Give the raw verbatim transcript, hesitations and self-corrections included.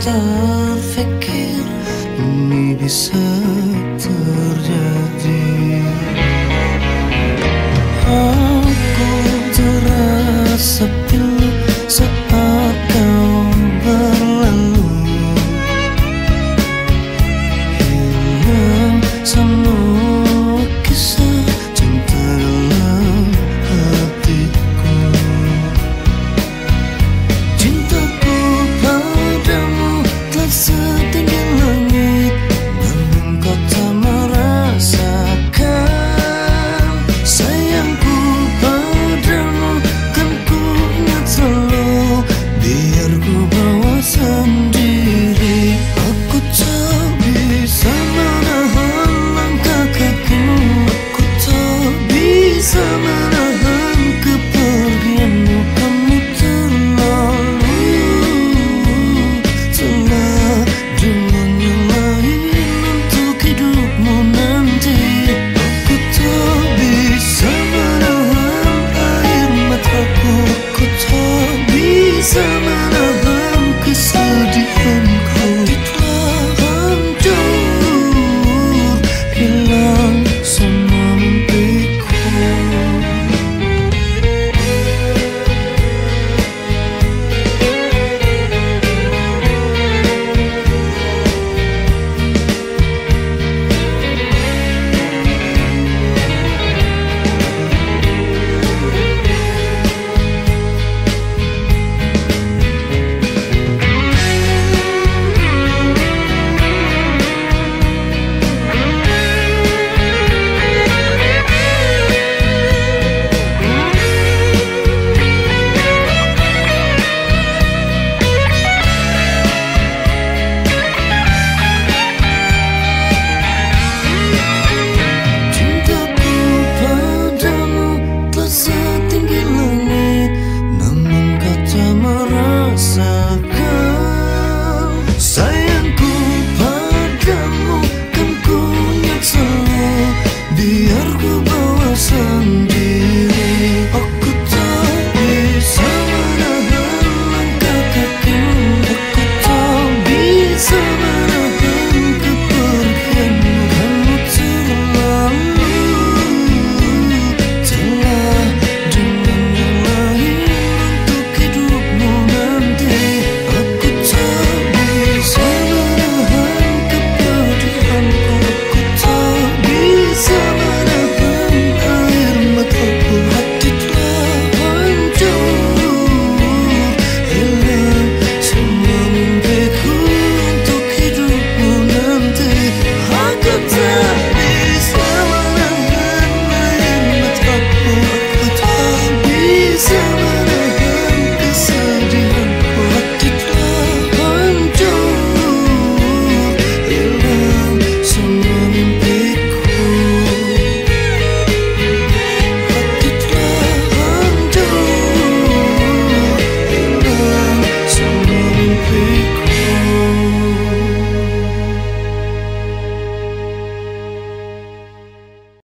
terfikir ini bisa terjadi. Aku terasa pilu saat kau berlalu, hilang semua kisah cinta dalam hatiku. Cintaku padamu telah setinggi langit, namun kau tak merasakan. Sayangku padamu kan ku ingat selalu, biar ku bawa sendiri. Aku tak bisa menahan langkah kakimu, aku tak bisa menahan kepergianmu. Kamu terlalu telah dunia lain untuk hidupmu nanti. Aku tak bisa menahan air mataku, aku tak bisa menahan